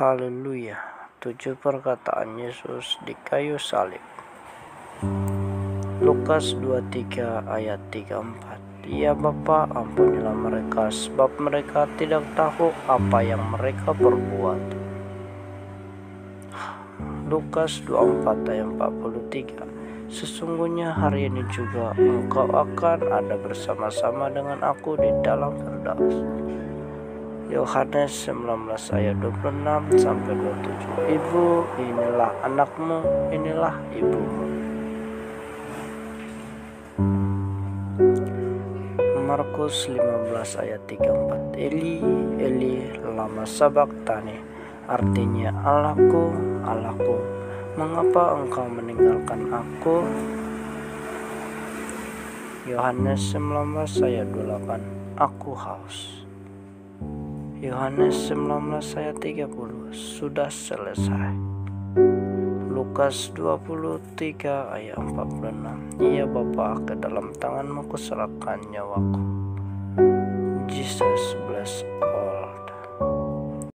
Haleluya. 7 perkataan Yesus di kayu salib. Lukas 23 ayat 34. Ya Bapa, ampunilah mereka, sebab mereka tidak tahu apa yang mereka perbuat. Lukas 24 ayat 43. Sesungguhnya hari ini juga engkau akan ada bersama-sama dengan aku di dalam Firdaus. Yohanes 19 ayat 26 sampai 27. Ibu, inilah anakmu, inilah ibumu. Markus 15 ayat 34. Eli, Eli, lama sabachthani, artinya Allahku, Allahku, mengapa engkau meninggalkan aku? Yohanes 19 ayat 28. Aku haus. Yohanes 19 ayat 30. Sudah selesai. Lukas 23 ayat 46. Ya Bapa, ke dalam tanganmu kuserahkan nyawaku.